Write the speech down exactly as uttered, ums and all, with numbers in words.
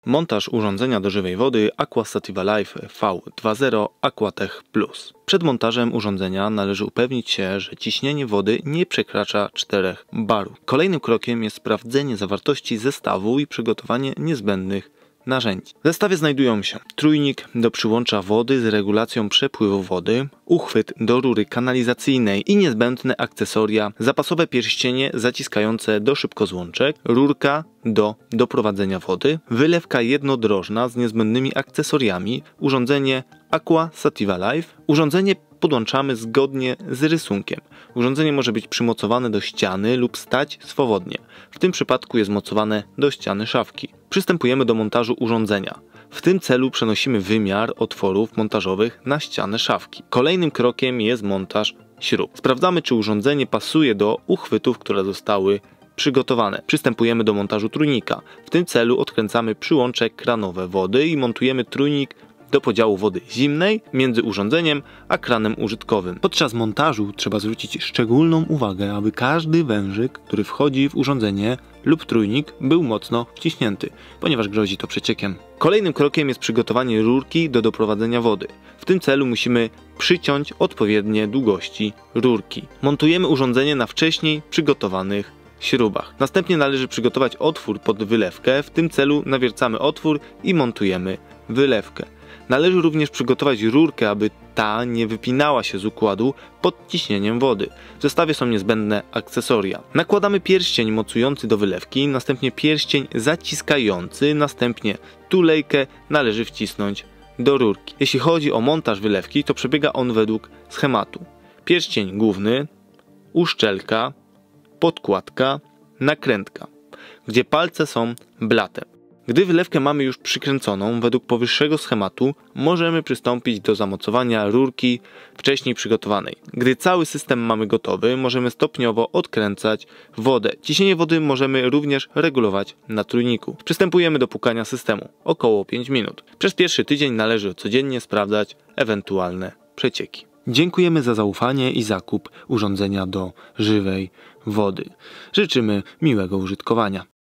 Montaż urządzenia do żywej wody Aqua Sativa Life V dwa zero Aquatech Plus. Przed montażem urządzenia należy upewnić się, że ciśnienie wody nie przekracza czterech barów. Kolejnym krokiem jest sprawdzenie zawartości zestawu i przygotowanie niezbędnych narzędzi. W zestawie znajdują się trójnik do przyłącza wody z regulacją przepływu wody, uchwyt do rury kanalizacyjnej i niezbędne akcesoria, zapasowe pierścienie zaciskające do szybkozłączek, rurka do doprowadzenia wody, wylewka jednodrożna z niezbędnymi akcesoriami, urządzenie Aqua Sativa Life. Urządzenie podłączamy zgodnie z rysunkiem. Urządzenie może być przymocowane do ściany lub stać swobodnie. W tym przypadku jest mocowane do ściany szafki. Przystępujemy do montażu urządzenia. W tym celu przenosimy wymiar otworów montażowych na ścianę szafki. Kolejnym krokiem jest montaż śrub. Sprawdzamy, czy urządzenie pasuje do uchwytów, które zostały przygotowane. Przystępujemy do montażu trójnika. W tym celu odkręcamy przyłącze kranowe wody i montujemy trójnik do podziału wody zimnej między urządzeniem a kranem użytkowym. Podczas montażu trzeba zwrócić szczególną uwagę, aby każdy wężyk, który wchodzi w urządzenie lub trójnik, był mocno wciśnięty, ponieważ grozi to przeciekiem. Kolejnym krokiem jest przygotowanie rurki do doprowadzenia wody. W tym celu musimy przyciąć odpowiednie długości rurki. Montujemy urządzenie na wcześniej przygotowanych śrubach. Następnie należy przygotować otwór pod wylewkę. W tym celu nawiercamy otwór i montujemy wylewkę. Należy również przygotować rurkę, aby ta nie wypinała się z układu pod ciśnieniem wody. W zestawie są niezbędne akcesoria. Nakładamy pierścień mocujący do wylewki, następnie pierścień zaciskający, następnie tulejkę należy wcisnąć do rurki. Jeśli chodzi o montaż wylewki, to przebiega on według schematu. Pierścień główny, uszczelka, podkładka, nakrętka, gdzie palce są blatem. Gdy wylewkę mamy już przykręconą według powyższego schematu, możemy przystąpić do zamocowania rurki wcześniej przygotowanej. Gdy cały system mamy gotowy, możemy stopniowo odkręcać wodę. Ciśnienie wody możemy również regulować na trójniku. Przystępujemy do płukania systemu, około pięć minut. Przez pierwszy tydzień należy codziennie sprawdzać ewentualne przecieki. Dziękujemy za zaufanie i zakup urządzenia do żywej wody. Życzymy miłego użytkowania.